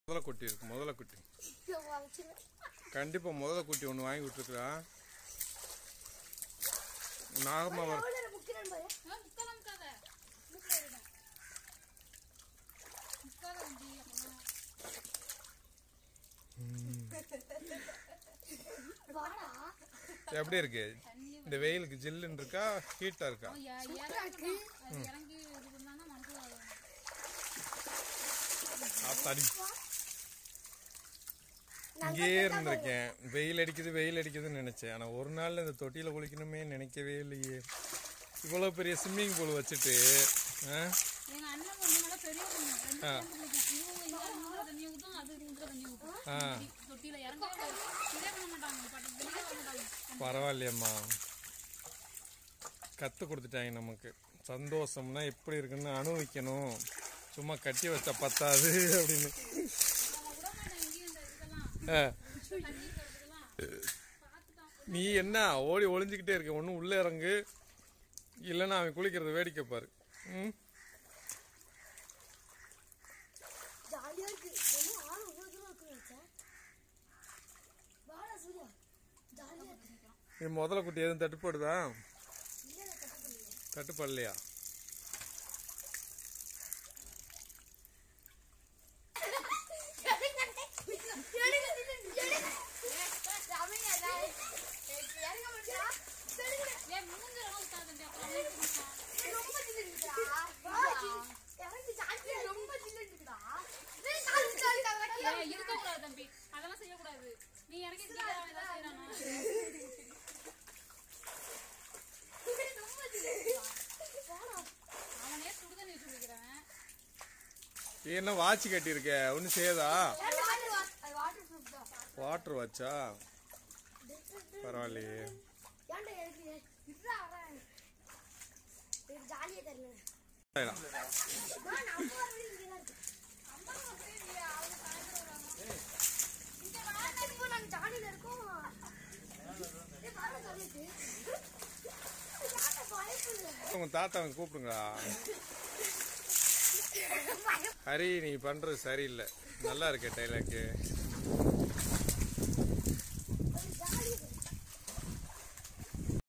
முதல்ல குட்டி இருக்கு. முதல்ல குட்டி கண்டிப்பா முதல்ல குட்டி ஒன்று வாங்கி விட்டுருக்குறா. நாகமா வர எப்படி இருக்கு? இந்த வெயிலுக்கு ஜில்லுன்னு இருக்கா ஹீட்டா இருக்கா? ஆத்தாடி இங்கே இருந்திருக்கேன். வெயில் அடிக்குதுன்னு நினைச்சேன். ஆனா ஒரு நாள் இந்த தொட்டியில குளிக்கணுமே நினைக்கவே இல்லையே. இவ்வளவு பெரிய ஸ்விம்மிங் பூல் வச்சுட்டு பரவாயில்லையம்மா, கத்து கொடுத்துட்டாங்க நமக்கு. சந்தோஷம்னா எப்படி இருக்குன்னு அனுபவிக்கணும், சும்மா கட்டி வச்சா பத்தாது அப்படின்னு. நீ என்ன ஓடி ஒளிஞ்சுக்கிட்டே இருக்க? ஒன்னும் உள்ள இறங்கு, இல்லைன்னா அவன் குளிக்கிறத வேடிக்கை பாரு. முதல்ல குட்டி எதுவும் தட்டுப்படுதா? தட்டுப்படலையா? என்ன வாட்சி கட்டி இருக்க? ஒண்ணு செய்யதா? வாட்டர் வாட்சா? பரவாயில்லையே. உங்க தாத்தாவை கூப்பிடுங்களா? ஹரி, நீ பண்றது சரியில்லை. நல்லா இருக்க டைலாக்கு.